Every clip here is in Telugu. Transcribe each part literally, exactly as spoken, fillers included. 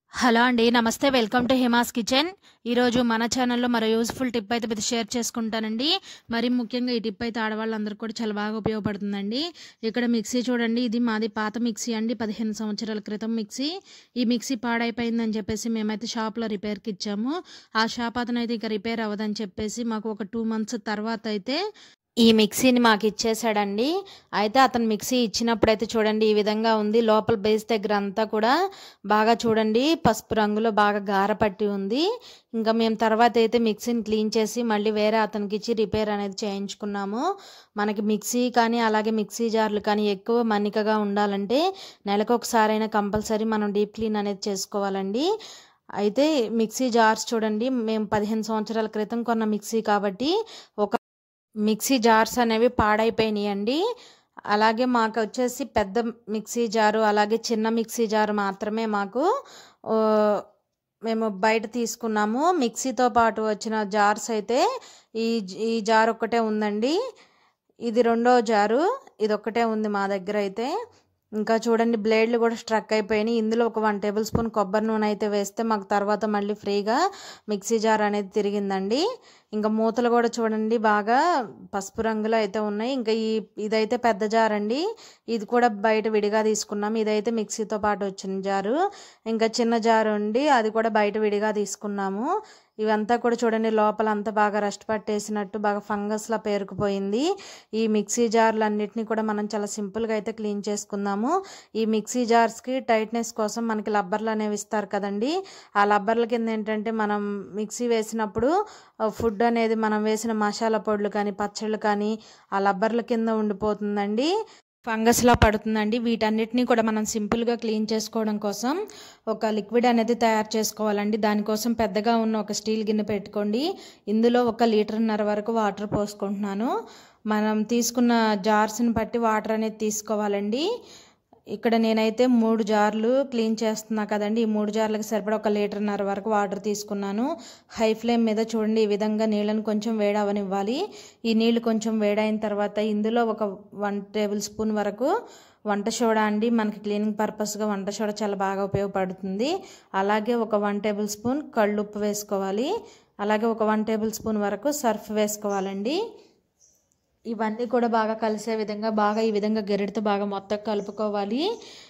హలో అండి. నమస్తే. Welcome to Hima's kitchen. ఈరోజు మన ఛానల్లో మరో యూజ్ఫుల్ టిప్ అయితే మీతో షేర్ చేసుకుంటానండి. మరి ముఖ్యంగా ఈ టిప్ అయితే ఆడవాళ్ళందరికీ కూడా చాలా బాగా ఉపయోగపడుతుందండి. ఇక్కడ మిక్సీ చూడండి, ఇది మాది పాత మిక్సీ అండి, పదిహేను సంవత్సరాల క్రితం మిక్సీ. ఈ మిక్సీ పాడైపోయిందని చెప్పేసి మేమైతే షాప్లో రిపేర్కి ఇచ్చాము. ఆ షాప్ అతను అయితే ఇక రిపేర్ అవ్వదని చెప్పేసి మాకు ఒక టూ మంత్స్ తర్వాత అయితే ఈ మిక్సీని మాకు ఇచ్చేసాడండి. అయితే అతను మిక్సీ ఇచ్చినప్పుడైతే చూడండి ఈ విధంగా ఉంది. లోపల బేస్ దగ్గర అంతా కూడా బాగా చూడండి పసుపు రంగులో బాగా గార పట్టి ఉంది. ఇంకా మేము తర్వాత అయితే మిక్సీని క్లీన్ చేసి మళ్ళీ వేరే అతనికి ఇచ్చి రిపేర్ అనేది చేయించుకున్నాము. మనకి మిక్సీ కానీ అలాగే మిక్సీ జార్లు కానీ ఎక్కువ మన్నికగా ఉండాలంటే నెలకు ఒకసారైనా కంపల్సరీ మనం డీప్ క్లీన్ అనేది చేసుకోవాలండి. అయితే మిక్సీ జార్స్ చూడండి, మేము పదిహేను సంవత్సరాల క్రితం కొన్న మిక్సీ కాబట్టి ఒక మిక్సీ జార్స్ అనేవి పాడైపోయినాయండి. అలాగే మాకు వచ్చేసి పెద్ద మిక్సీ జారు అలాగే చిన్న మిక్సీ జారు మాత్రమే మాకు మేము బయట తీసుకున్నాము. మిక్సీతో పాటు వచ్చిన జార్స్ అయితే ఈ ఈ జార్ ఒక్కటే ఉందండి. ఇది రెండో జారు, ఇది ఒక్కటే ఉంది మా దగ్గర అయితే. ఇంకా చూడండి బ్లేడ్లు కూడా స్ట్రక్ అయిపోయినాయి. ఇందులో ఒక వన్ టేబుల్ స్పూన్ కొబ్బరి నూనె అయితే వేస్తే మాకు తర్వాత మళ్ళీ ఫ్రీగా మిక్సీ జార్ అనేది తిరిగిందండి. ఇంకా మూతలు కూడా చూడండి బాగా పసుపు రంగులో అయితే ఉన్నాయి. ఇంకా ఈ ఇదైతే పెద్ద జార్ అండి, ఇది కూడా బయట విడిగా తీసుకున్నాము. ఇదైతే మిక్సీతో పాటు వచ్చిన జారు. ఇంకా చిన్న జారు అండి, అది కూడా బయట విడిగా తీసుకున్నాము. ఇవంతా కూడా చూడండి లోపల అంతా బాగా రస్ట్ పట్టేసినట్టు బాగా ఫంగస్లా పేరుకుపోయింది. ఈ మిక్సీ జార్లు అన్నిటినీ కూడా మనం చాలా సింపుల్గా అయితే క్లీన్ చేసుకుందాము. ఈ మిక్సీ జార్స్కి టైట్నెస్ కోసం మనకి లబ్బర్లు అనేవి ఇస్తారు కదండి. ఆ లబ్బర్ల కింద ఏంటంటే మనం మిక్సీ వేసినప్పుడు ఫుడ్ అనేది మనం వేసిన మసాలా పొడులు కానీ పచ్చళ్ళు కానీ ఆ లబ్బర్ల కింద ఉండిపోతుందండి, ఫంగస్లా పడుతుందండి. వీటన్నిటిని కూడా మనం సింపుల్గా క్లీన్ చేసుకోవడం కోసం ఒక లిక్విడ్ అనేది తయారు చేసుకోవాలండి. దానికోసం పెద్దగా ఉన్న ఒక స్టీల్ గిన్నె పెట్టుకోండి. ఇందులో ఒక లీటర్న్నర వరకు వాటర్ పోసుకుంటున్నాను. మనం తీసుకున్న జార్స్ని బట్టి వాటర్ అనేది తీసుకోవాలండి. ఇక్కడ నేనైతే మూడు జార్లు క్లీన్ చేస్తున్నా కదండి, ఈ మూడు జార్లకు సరిపడా ఒక లీటర్న్నర వరకు వాటర్ తీసుకున్నాను. హై ఫ్లేమ్ మీద చూడండి ఈ విధంగా నీళ్ళని కొంచెం వేడవనివ్వాలి. ఈ నీళ్ళు కొంచెం వేడైన తర్వాత ఇందులో ఒక వన్ టేబుల్ స్పూన్ వరకు వంట సోడా అండి, మనకి క్లీనింగ్ పర్పస్గా వంట సోడా చాలా బాగా ఉపయోగపడుతుంది. అలాగే ఒక వన్ టేబుల్ స్పూన్ కళ్ళుప్పు వేసుకోవాలి. అలాగే ఒక వన్ టేబుల్ స్పూన్ వరకు సర్ఫ్ వేసుకోవాలండి. ఇవన్నీ కూడా బాగా కలిసే విధంగా బాగా ఈ విధంగా గెరిటితో బాగా మొత్తం కలుపుకోవాలి.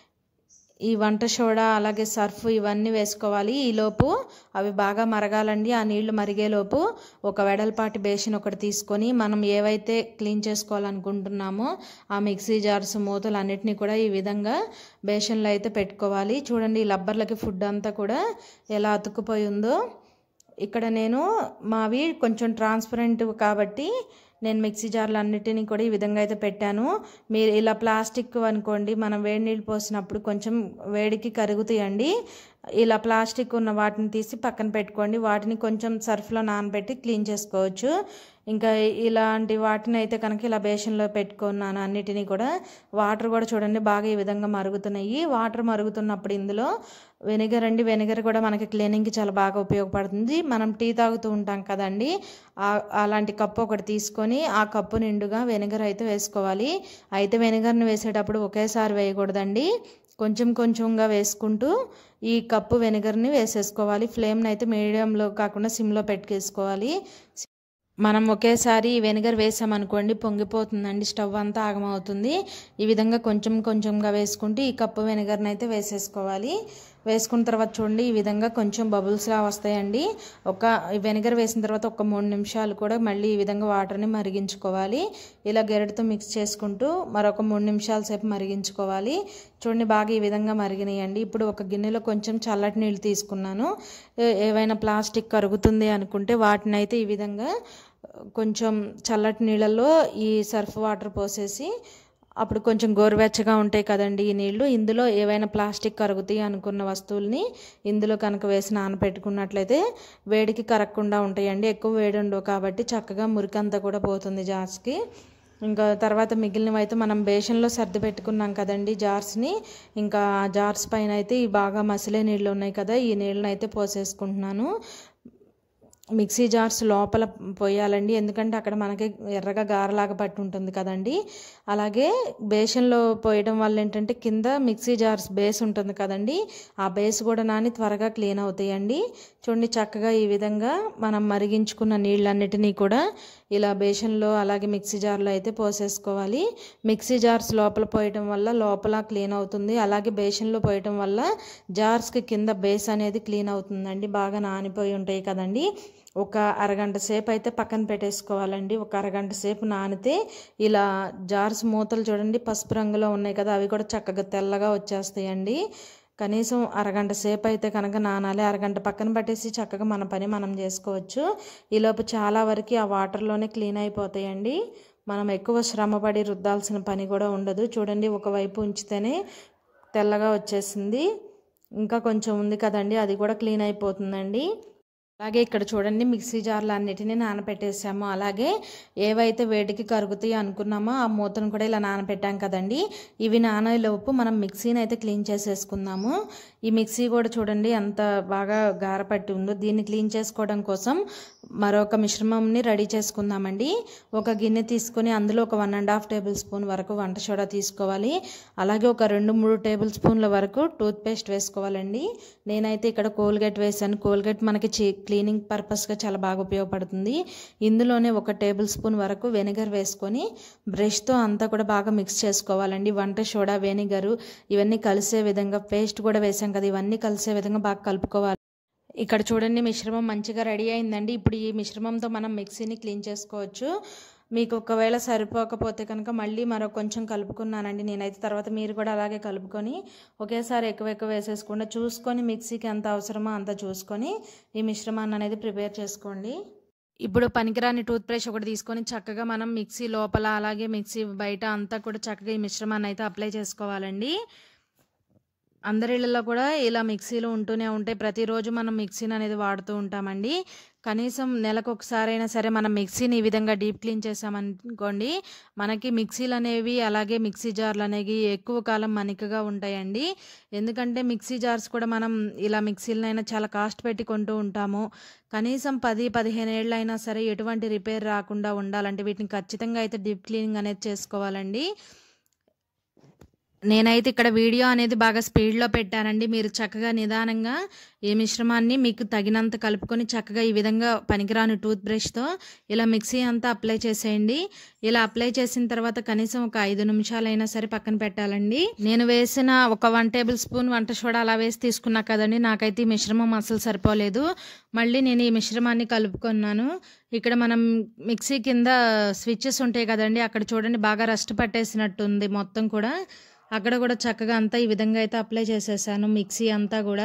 ఈ వంట సోడా అలాగే సర్ఫ్ ఇవన్నీ వేసుకోవాలి. ఈలోపు అవి బాగా మరగాలండి. ఆ నీళ్లు మరిగేలోపు ఒక వెడల్పాటి బేసిన్ ఒకటి తీసుకొని మనం ఏవైతే క్లీన్ చేసుకోవాలనుకుంటున్నామో ఆ మిక్సీ జార్స్ మూతలు అన్నిటినీ కూడా ఈ విధంగా బేసిన్లో అయితే పెట్టుకోవాలి. చూడండి ఈ లబ్బర్లకి ఫుడ్ అంతా కూడా ఎలా అతుక్కుపోయి ఉందో. ఇక్కడ నేను మావి కొంచెం ట్రాన్స్పరెంట్ కాబట్టి నేను మిక్సీ జార్లు అన్నిటినీ కూడా ఈ విధంగా అయితే పెట్టాను. మీరు ఇలా ప్లాస్టిక్ అనుకోండి, మనం వేడి నీళ్ళు పోసినప్పుడు కొంచెం వేడికి కరుగుతాయండి. ఇలా ప్లాస్టిక్ ఉన్న వాటిని తీసి పక్కన పెట్టుకోండి. వాటిని కొంచెం సర్ఫ్లో నానబెట్టి క్లీన్ చేసుకోవచ్చు. ఇంకా ఇలాంటి వాటిని అయితే కనుక ఇలా బేషన్లో పెట్టుకున్నాను అన్నిటినీ కూడా. వాటర్ కూడా చూడండి బాగా ఈ విధంగా మరుగుతున్నాయి. వాటర్ మరుగుతున్నప్పుడు ఇందులో వెనిగర్ అండి, వెనిగర్ కూడా మనకి క్లీనింగ్కి చాలా బాగా ఉపయోగపడుతుంది. మనం టీ తాగుతూ ఉంటాం కదండి, అలాంటి కప్పు ఒకటి తీసుకొని ఆ కప్పు నిండుగా వెనిగర్ అయితే వేసుకోవాలి. అయితే వెనిగర్ని వేసేటప్పుడు ఒకేసారి వేయకూడదండి, కొంచెం కొంచెంగా వేసుకుంటూ ఈ కప్పు వెనిగర్ని వేసేసుకోవాలి. ఫ్లేమ్ని అయితే మీడియంలో కాకుండా సిమ్లో పెట్టుకేసుకోవాలి. మనం ఒకేసారి వెనిగర్ వేసామనుకోండి పొంగిపోతుందండి, స్టవ్ అంతా ఆగమవుతుంది. ఈ విధంగా కొంచెం కొంచెంగా వేసుకుంటూ ఈ కప్పు వెనిగర్ని అయితే వేసేసుకోవాలి. వేసుకున్న తర్వాత చూడండి ఈ విధంగా కొంచెం బబుల్స్లా వస్తాయండి. ఒక వెనిగర్ వేసిన తర్వాత ఒక మూడు నిమిషాలు కూడా మళ్ళీ ఈ విధంగా వాటర్ని మరిగించుకోవాలి. ఇలా గెరటితో మిక్స్ చేసుకుంటూ మరొక మూడు నిమిషాల సేపు మరిగించుకోవాలి. చూడండి బాగా ఈ విధంగా మరిగినాయండి. ఇప్పుడు ఒక గిన్నెలో కొంచెం చల్లటి నీళ్ళు తీసుకున్నాను. ఏవైనా ప్లాస్టిక్ కరుగుతుంది అనుకుంటే వాటిని అయితే ఈ విధంగా కొంచెం చల్లటి నీళ్ళల్లో ఈ సర్ఫ్ వాటర్ పోసేసి, అప్పుడు కొంచెం గోరువెచ్చగా ఉంటాయి కదండి ఈ నీళ్లు, ఇందులో ఏవైనా ప్లాస్టిక్ కరుగుతాయి అనుకున్న వస్తువుల్ని ఇందులో కనుక వేసి నానబెట్టుకున్నట్లయితే వేడికి కరగకుండా ఉంటాయండి. ఎక్కువ వేడి ఉండవు కాబట్టి చక్కగా మురికంతా కూడా పోతుంది జార్స్కి. ఇంకా తర్వాత మిగిలినవి అయితే మనం బేషన్లో సర్ది పెట్టుకున్నాం కదండి జార్స్ని. ఇంకా జార్స్ పైన అయితే ఈ బాగా మసిలే నీళ్ళు ఉన్నాయి కదా, ఈ నీళ్ళని అయితే పోసేసుకుంటున్నాను. మిక్సీ జార్స్ లోపల పోయాలండి, ఎందుకంటే అక్కడ మనకి ఎర్రగా గారలాగా పట్టి ఉంటుంది కదండి. అలాగే బేషన్లో పోయడం వల్ల ఏంటంటే కింద మిక్సీ జార్స్ బేస్ ఉంటుంది కదండి, ఆ బేస్ కూడా నాని త్వరగా క్లీన్ అవుతాయండి. చూడండి చక్కగా ఈ విధంగా మనం మరిగించుకున్న నీళ్ళన్నిటినీ కూడా ఇలా బేషన్లో అలాగే మిక్సీ జార్లో అయితే పోసేసుకోవాలి. మిక్సీ జార్స్ లోపల పోయటం వల్ల లోపల క్లీన్ అవుతుంది, అలాగే బేషన్లో పోయటం వల్ల జార్స్కి కింద బేస్ అనేది క్లీన్ అవుతుందండి. బాగా నానిపోయి ఉంటాయి కదండి. ఒక అరగంట సేపు అయితే పక్కన పెట్టేసుకోవాలండి. ఒక అరగంట సేపు నానితే ఇలా జార్స్ మూతలు చూడండి పసుపు రంగులో ఉన్నాయి కదా, అవి కూడా చక్కగా తెల్లగా వచ్చేస్తాయండి. కనీసం అరగంట సేపు అయితే కనుక నానాలి. అరగంట పక్కన పట్టేసి చక్కగా మన పని మనం చేసుకోవచ్చు. ఈలోపు చాలా వరకు ఆ వాటర్లోనే క్లీన్ అయిపోతాయండి. మనం ఎక్కువ శ్రమపడి రుద్దాల్సిన పని కూడా ఉండదు. చూడండి ఒకవైపు ఉంచితేనే తెల్లగా వచ్చేసింది, ఇంకా కొంచెం ఉంది కదండి, అది కూడా క్లీన్ అయిపోతుందండి. అలాగే ఇక్కడ చూడండి మిక్సీ జార్లు అన్నిటినీ నానబెట్టేసాము. అలాగే ఏవైతే వేడికి కరుగుతాయి అనుకున్నామో ఆ మూతను కూడా ఇలా నానబెట్టాం కదండి. ఇవి నానేలోపు మనం మిక్సీని అయితే క్లీన్ చేసేసుకుందాము. ఈ మిక్సీ కూడా చూడండి ఎంత బాగా గారపట్టి ఉందో. దీన్ని క్లీన్ చేసుకోవడం కోసం మరొక మిశ్రమంని రెడీ చేసుకుందామండి. ఒక గిన్నె తీసుకొని అందులో ఒక one and half tablespoon వరకు వంట సోడా తీసుకోవాలి. అలాగే ఒక రెండు మూడు టేబుల్ స్పూన్ల వరకు టూత్ పేస్ట్ వేసుకోవాలండి. నేనైతే ఇక్కడ కోల్గేట్ వేసాను. కోల్గేట్ మనకి చీ క్లీనింగ్ పర్పస్గా చాలా బాగా ఉపయోగపడుతుంది. ఇందులోనే ఒక టేబుల్ స్పూన్ వరకు వెనిగర్ వేసుకొని బ్రష్తో అంతా కూడా బాగా మిక్స్ చేసుకోవాలండి. వంట సోడా, వెనిగరు ఇవన్నీ కలిసే విధంగా, పేస్ట్ కూడా వేసాం కదా, ఇవన్నీ కలిసే విధంగా బాగా కలుపుకోవాలి. ఇక్కడ చూడండి మిశ్రమం మంచిగా రెడీ అయిందండి. ఇప్పుడు ఈ మిశ్రమంతో మనం మిక్సీని క్లీన్ చేసుకోవచ్చు. మీకు ఒకవేళ సరిపోకపోతే కనుక మళ్ళీ మరో కొంచెం కలుపుకున్నానండి నేనైతే. తర్వాత మీరు కూడా అలాగే కలుపుకొని ఒకేసారి ఎక్కువ ఎక్కువ వేసేసుకుండా చూసుకొని మిక్సీకి ఎంత అవసరమో అంత చూసుకొని ఈ మిశ్రమాన్ని అనేది ప్రిపేర్ చేసుకోండి. ఇప్పుడు పనికిరాని టూత్ బ్రష్ ఒకటి తీసుకొని చక్కగా మనం మిక్సీ లోపల అలాగే మిక్సీ బయట అంతా కూడా చక్కగా ఈ మిశ్రమాన్ని అయితే అప్లై చేసుకోవాలండి. అందరిళ్ళలో కూడా ఇలా మిక్సీలు ఉంటూనే ఉంటాయి. ప్రతిరోజు మనం మిక్సీని అనేది వాడుతూ ఉంటామండి. కనీసం నెలకు ఒకసారి అయినా సరే మనం మిక్సీని ఈ విధంగా డీప్ క్లీన్ చేసామనుకోండి, మనకి మిక్సీలు అనేవి అలాగే మిక్సీ జార్లు అనేవి ఎక్కువ కాలం మన్నికగా ఉంటాయండి. ఎందుకంటే మిక్సీ జార్స్ కూడా మనం ఇలా మిక్సీలనైనా చాలా కాస్ట్ పెట్టి కొంటూ ఉంటాము. కనీసం పది పదిహేను ఏళ్ళు అయినా సరే ఎటువంటి రిపేర్ రాకుండా ఉండాలంటే వీటిని ఖచ్చితంగా అయితే డీప్ క్లీనింగ్ అనేది చేసుకోవాలండి. నేనైతే ఇక్కడ వీడియో అనేది బాగా స్పీడ్లో పెట్టానండి. మీరు చక్కగా నిదానంగా ఈ మిశ్రమాన్ని మీకు తగినంత కలుపుకొని చక్కగా ఈ విధంగా పనికిరాని టూత్ బ్రష్తో ఇలా మిక్సీ అంతా అప్లై చేసేయండి. ఇలా అప్లై చేసిన తర్వాత కనీసం ఒక ఐదు నిమిషాలైనా సరే పక్కన పెట్టాలండి. నేను వేసిన ఒక వన్ టేబుల్ స్పూన్ వంట సోడా అలా వేసి తీసుకున్నా కదండి, నాకైతే ఈ మిశ్రమం అసలు సరిపోలేదు. మళ్ళీ నేను ఈ మిశ్రమాన్ని కలుపుకున్నాను. ఇక్కడ మనం మిక్సీ కింద స్విచ్చెస్ ఉంటాయి కదండి, అక్కడ చూడండి బాగా రస్ట్ పట్టేసినట్టుంది మొత్తం కూడా. అక్కడ కూడా చక్కగా అంతా ఈ విధంగా అయితే అప్లై చేసేసాను మిక్సీ అంతా కూడా.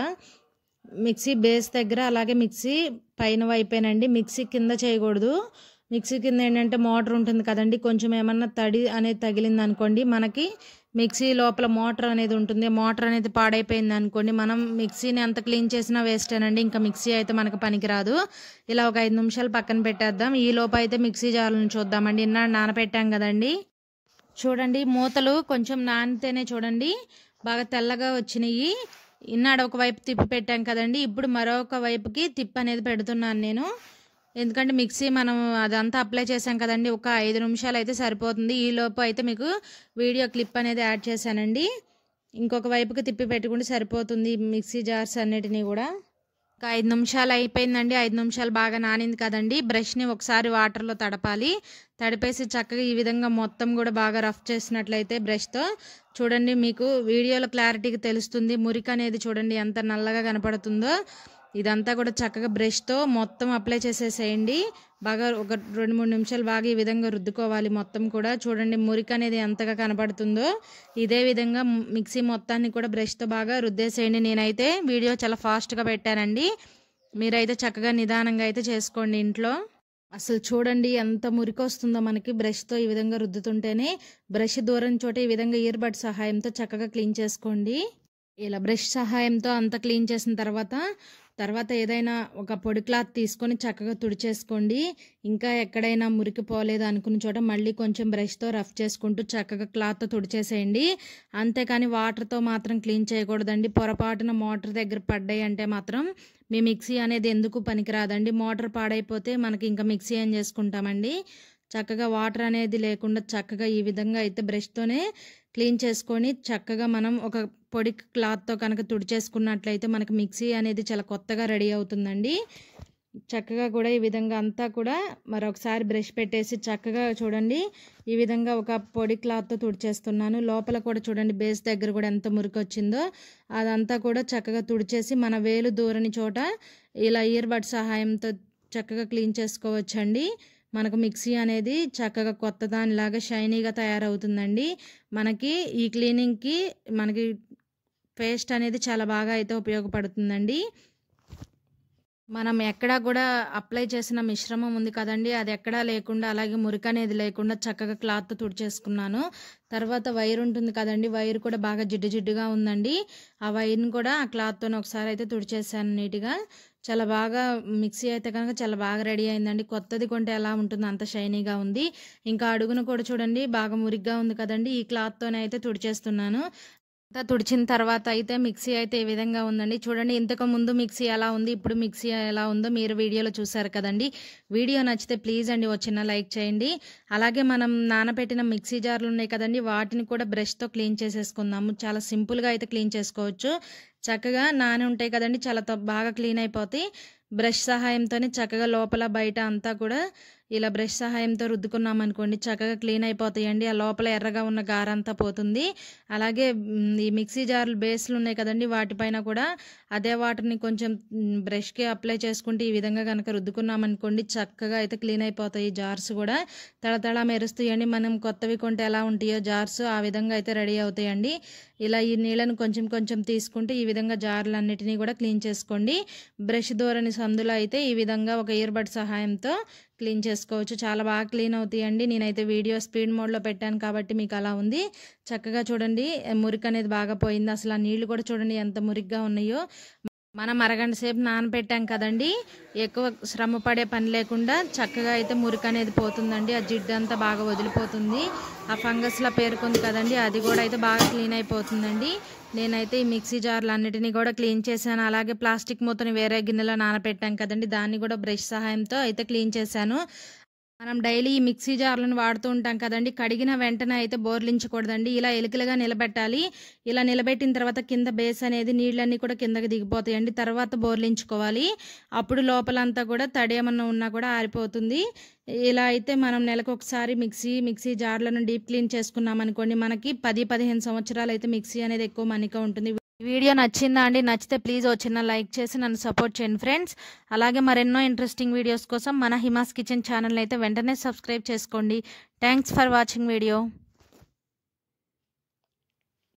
మిక్సీ బేస్ దగ్గర అలాగే మిక్సీ పైన వైపేనండి, మిక్సీ కింద చేయకూడదు. మిక్సీ కింద ఏంటంటే మోటార్ ఉంటుంది కదండి, కొంచెం ఏమన్నా తడి అనేది తగిలింది అనుకోండి మనకి మిక్సీ లోపల మోటార్ అనేది ఉంటుంది, మోటార్ అనేది పాడైపోయింది అనుకోండి మనం మిక్సీని ఎంత క్లీన్ చేసినా వేస్టేనండి. ఇంకా మిక్సీ అయితే మనకు పనికిరాదు. ఇలా ఒక ఐదు నిమిషాలు పక్కన పెట్టేద్దాం. ఈ లోపు అయితే మిక్సీ జార్లను చూద్దామండి. ఇన్నాడు నానబెట్టాం కదండి, చూడండి మూతలు కొంచెం నానితేనే చూడండి బాగా తెల్లగా వచ్చినాయి. ఇన్నాడు ఒకవైపు తిప్పి పెట్టాం కదండి, ఇప్పుడు మరొక వైపుకి తిప్పి అనేది పెడుతున్నాను నేను. ఎందుకంటే మిక్సీ మనం అదంతా అప్లై చేసాం కదండి, ఒక ఐదు నిమిషాలు అయితే సరిపోతుంది. ఈ లోపు అయితే మీకు వీడియో క్లిప్ అనేది యాడ్ చేశానండి. ఇంకొక వైపుకి తిప్పి పెట్టుకుంటే సరిపోతుంది మిక్సీ జార్స్ అన్నిటినీ కూడా. ఒక ఐదు నిమిషాలు అయిపోయిందండి. ఐదు నిమిషాలు బాగా నానింది కదండి. బ్రష్ని ఒకసారి వాటర్లో తడపాలి. తడిపేసి చక్కగా ఈ విధంగా మొత్తం కూడా బాగా రఫ్ చేసినట్లయితే బ్రష్తో చూడండి మీకు వీడియోలో క్లారిటీగా తెలుస్తుంది. మురికి అనేది చూడండి ఎంత నల్లగా కనపడుతుందో. ఇదంతా కూడా చక్కగా బ్రష్తో మొత్తం అప్లై చేసేసేయండి. బాగా ఒక రెండు మూడు నిమిషాలు బాగా ఈ విధంగా రుద్దుకోవాలి మొత్తం కూడా. చూడండి మురికి అనేది ఎంతగా కనపడుతుందో. ఇదే విధంగా మిక్సీ మొత్తాన్ని కూడా బ్రష్తో బాగా రుద్దేసేయండి. నేనైతే వీడియో చాలా ఫాస్ట్గా పెట్టానండి, మీరైతే చక్కగా నిదానంగా అయితే చేసుకోండి ఇంట్లో. అసలు చూడండి ఎంత మురికి వస్తుందో మనకి బ్రష్తో ఈ విధంగా రుద్దుతుంటేనే. బ్రష్ దూరం చోట ఈ విధంగా ఇయర్ బడ్ సహాయంతో చక్కగా క్లీన్ చేసుకోండి. ఇలా బ్రష్ సహాయంతో అంతా క్లీన్ చేసిన తర్వాత తర్వాత ఏదైనా ఒక పొడి క్లాత్ తీసుకొని చక్కగా తుడిచేసుకోండి. ఇంకా ఎక్కడైనా మురికి పోలేదు అనుకున్న చోట మళ్ళీ కొంచెం బ్రష్తో రఫ్ చేసుకుంటూ చక్కగా క్లాత్తో తుడిచేసేయండి. అంతేకాని వాటర్తో మాత్రం క్లీన్ చేయకూడదండి. పొరపాటున మోటార్ దగ్గర పడ్డాయి అంటే మాత్రం మీ మిక్సీ అనేది ఎందుకు పనికిరాదండి. మోటార్ పాడైపోతే మనకి ఇంకా మిక్సీ ఏం చేసుకుంటామండి. చక్కగా వాటర్ అనేది లేకుండా చక్కగా ఈ విధంగా అయితే బ్రష్తోనే క్లీన్ చేసుకొని చక్కగా మనం ఒక పొడి క్లాత్తో కనుక తుడిచేసుకున్నట్లయితే మనకి మిక్సీ అనేది చాలా కొత్తగా రెడీ అవుతుందండి. చక్కగా కూడా ఈ విధంగా అంతా కూడా మరొకసారి బ్రష్ పెట్టేసి చక్కగా చూడండి ఈ విధంగా ఒక పొడి క్లాత్తో తుడిచేస్తున్నాను. లోపల కూడా చూడండి బేస్ దగ్గర కూడా ఎంత మురికి వచ్చిందో అదంతా కూడా చక్కగా తుడిచేసి మన వేలు దూరని చోట ఇలా ఇయర్ బడ్ సహాయంతో చక్కగా క్లీన్ చేసుకోవచ్చండి. మనకు మిక్సీ అనేది చక్కగా కొత్త దానిలాగా షైనీగా తయారవుతుందండి. మనకి ఈ క్లీనింగ్కి మనకి పేస్ట్ అనేది చాలా బాగా అయితే ఉపయోగపడుతుందండి. మనం ఎక్కడా కూడా అప్లై చేసిన మిశ్రమం ఉంది కదండి, అది ఎక్కడా లేకుండా అలాగే మురికి అనేది లేకుండా చక్కగా క్లాత్తో తుడిచేసుకున్నాను. తర్వాత వైర్ ఉంటుంది కదండి, వైర్ కూడా బాగా జిడ్డు జిడ్డుగా ఉందండి. ఆ వైర్ని కూడా ఆ క్లాత్తో ఒకసారి అయితే తుడిచేసాను నీట్గా. చాలా బాగా మిక్సీ అయితే కనుక చాలా బాగా రెడీ అయిందండి. కొత్తది కొంటే ఎలా ఉంటుందో అంత షైనీగా ఉంది. ఇంకా అడుగును కూడా చూడండి బాగా మురిగ్గా ఉంది కదండి. ఈ క్లాత్తోనే అయితే తుడిచేస్తున్నాను. అంతా తుడిచిన తర్వాత అయితే మిక్సీ అయితే ఈ విధంగా ఉందండి. చూడండి ఇంతకు ముందు మిక్సీ ఎలా ఉంది, ఇప్పుడు మిక్సీ ఎలా ఉందో మీరు వీడియోలో చూసారు కదండి. వీడియో నచ్చితే ప్లీజ్ అండి ఒక చిన్న లైక్ చేయండి. అలాగే మనం నానబెట్టిన మిక్సీ జార్లు ఉన్నాయి కదండి, వాటిని కూడా బ్రష్తో క్లీన్ చేసేసుకుందాము. చాలా సింపుల్గా అయితే క్లీన్ చేసుకోవచ్చు. చక్కగా నాని ఉంటాయి కదండి, చాలా బాగా క్లీన్ అయిపోతాయి. బ్రష్ సహాయంతోనే చక్కగా లోపల బయట అంతా కూడా ఇలా బ్రష్ సహాయంతో రుద్దుకున్నాం అనుకోండి చక్కగా క్లీన్ అయిపోతాయండి. ఆ లోపల ఎర్రగా ఉన్న గారంతా పోతుంది. అలాగే ఈ మిక్సీ జార్లు బేస్లు ఉన్నాయి కదండి, వాటిపైన కూడా అదే వాటర్ని కొంచెం బ్రష్కి అప్లై చేసుకుంటే ఈ విధంగా కనుక రుద్దుకున్నాం అనుకోండి చక్కగా అయితే క్లీన్ అయిపోతాయి. జార్స్ కూడా తళతళ మెరుస్తాయండి. మనం కొత్తవి కొంటే ఎలా ఉంటాయో జార్స్ ఆ విధంగా అయితే రెడీ అవుతాయండి. ఇలా ఈ నీళ్ళను కొంచెం కొంచెం తీసుకుంటే ఈ విధంగా జార్లన్నిటినీ కూడా క్లీన్ చేసుకోండి. బ్రష్ దూరని సందులో అయితే ఈ విధంగా ఒక ఇయర్ బడ్ సహాయంతో క్లీన్ చేసుకోవచ్చు. చాలా బాగా క్లీన్ అవుతాయండి. నేనైతే వీడియో స్పీడ్ మోడ్లో పెట్టాను కాబట్టి మీకు అలా ఉంది. చక్కగా చూడండి మురికి అనేది బాగా పోయింది. అసలు ఆ నీళ్లు కూడా చూడండి ఎంత మురిగ్గా ఉన్నాయో. మనం అరగంట సేపు నానబెట్టాం కదండి, ఎక్కువ శ్రమ పడే పని లేకుండా చక్కగా అయితే మురికి అనేది పోతుందండి. ఆ జిడ్డు అంతా బాగా వదిలిపోతుంది. ఆ ఫంగస్లా పేరుకుంది కదండి, అది కూడా అయితే బాగా క్లీన్ అయిపోతుందండి. నేనైతే ఈ మిక్సీ జార్లు అన్నిటినీ కూడా క్లీన్ చేశాను. అలాగే ప్లాస్టిక్ మూతని వేరే గిన్నెలో నానబెట్టాం కదండి, దాన్ని కూడా బ్రష్ సహాయంతో అయితే క్లీన్ చేశాను. మనం డైలీ ఈ మిక్సీ జార్లను వాడుతూ ఉంటాం కదండి, కడిగిన వెంటనే అయితే బోర్లించకూడదండి. ఇలా ఎలుకలుగా నిలబెట్టాలి. ఇలా నిలబెట్టిన తర్వాత కింద బేస్ అనేది నీళ్ళన్నీ కూడా కిందకి దిగిపోతాయండి. తర్వాత బోర్లించుకోవాలి. అప్పుడు లోపలంతా కూడా తడి ఏమన్నా ఉన్నా కూడా ఆరిపోతుంది. ఇలా అయితే మనం నెలకు ఒకసారి మిక్సీ మిక్సీ జార్లను డీప్ క్లీన్ చేసుకున్నాం అనుకోండి, మనకి పది పదిహేను సంవత్సరాలు అయితే మిక్సీ అనేది ఎక్కువ మన్నిక ఉంటుంది. వీడియో నచ్చిందా అండి? నచ్చితే ప్లీజ్ ఓ చిన్న లైక్ చేసి నన్ను సపోర్ట్ చేయండి ఫ్రెండ్స్. అలాగే మరెన్నో ఇంట్రెస్టింగ్ వీడియోస్ కోసం మన హిమాస్ కిచెన్ ఛానల్ అయితే వెంటనే సబ్స్క్రైబ్ చేసుకోండి. Thanks for watching video.